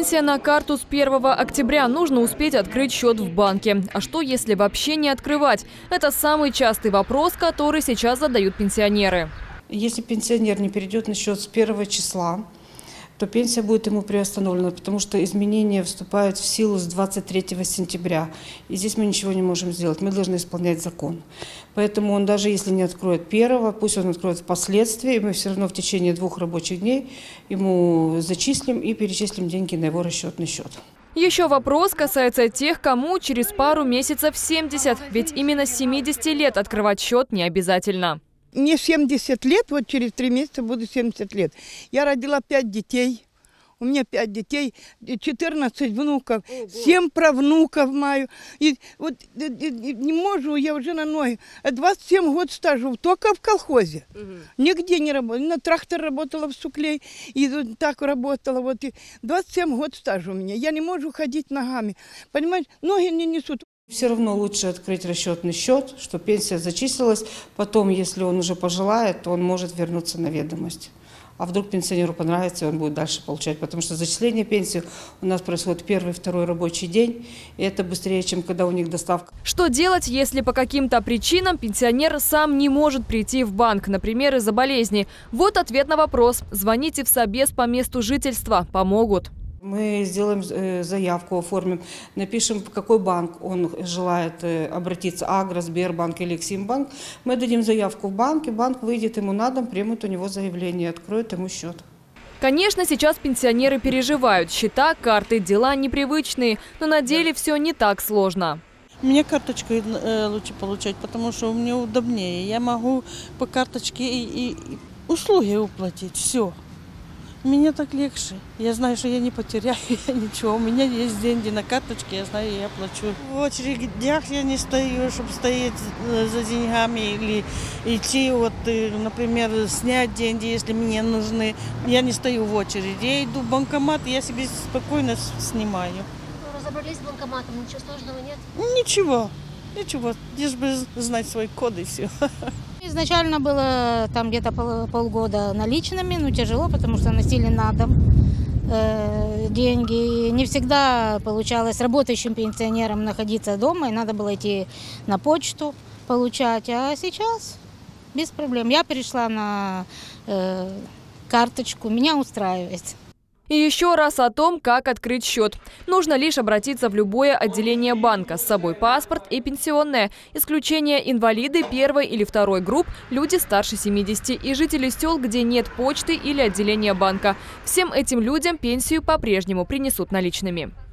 Пенсия на карту с 1 октября. Нужно успеть открыть счет в банке. А что, если вообще не открывать? Это самый частый вопрос, который сейчас задают пенсионеры. Если пенсионер не перейдет на счет с 1 числа, то пенсия будет ему приостановлена, потому что изменения вступают в силу с 23 сентября. И здесь мы ничего не можем сделать, мы должны исполнять закон. Поэтому он даже если не откроет 1, пусть он откроет впоследствии, и мы все равно в течение 2 рабочих дней ему зачислим и перечислим деньги на его расчетный счет. Еще вопрос касается тех, кому через пару месяцев 70, ведь именно с 70 лет открывать счет не обязательно. Мне 70 лет, вот через 3 месяца буду 70 лет. Я родила 5 детей, у меня 5 детей, 14 внуков, 7 правнуков маю. И вот не могу, я уже на ноги. 27 год стажу только в колхозе. Нигде не работала. На трактор работала в Суклей, и вот так работала. Вот, и 27 год стажу у меня. Я не могу ходить ногами. Понимаете, ноги не несут. Все равно лучше открыть расчетный счет, чтобы пенсия зачислилась. Потом, если он уже пожелает, то он может вернуться на ведомость. А вдруг пенсионеру понравится, и он будет дальше получать. Потому что зачисление пенсии у нас происходит 1-2 рабочий день. И это быстрее, чем когда у них доставка. Что делать, если по каким-то причинам пенсионер сам не может прийти в банк, например, из-за болезни? Вот ответ на вопрос. Звоните в Собес по месту жительства. Помогут. Мы сделаем заявку, оформим, напишем, в какой банк он желает обратиться, Агро, Сбербанк или Эксимбанк. Мы дадим заявку в банк, и банк выйдет ему на дом, примут у него заявление, откроет ему счет. Конечно, сейчас пенсионеры переживают. Счета, карты, дела непривычные, но на деле все не так сложно. Мне карточкой лучше получать, потому что мне удобнее. Я могу по карточке и услуги уплатить, все. Мне так легче. Я знаю, что я не потеряю ничего. У меня есть деньги на карточке, я знаю, я плачу. В очередях я не стою, чтобы стоять за деньгами или идти, вот, например, снять деньги, если мне нужны. Я не стою в очереди. Я иду в банкомат, я себе спокойно снимаю. Разобрались с банкоматом, ничего сложного нет? Ничего, ничего. Лишь бы знать свой код и все. Изначально было там где-то полгода наличными, но тяжело, потому что носили на дом деньги. Не всегда получалось работающим пенсионерам находиться дома, и надо было идти на почту получать. А сейчас без проблем. Я перешла на карточку, меня устраивает. И еще раз о том, как открыть счет. Нужно лишь обратиться в любое отделение банка. С собой паспорт и пенсионное. Исключение: инвалиды 1 или 2 групп, люди старше 70 и жители сел, где нет почты или отделения банка. Всем этим людям пенсию по-прежнему принесут наличными.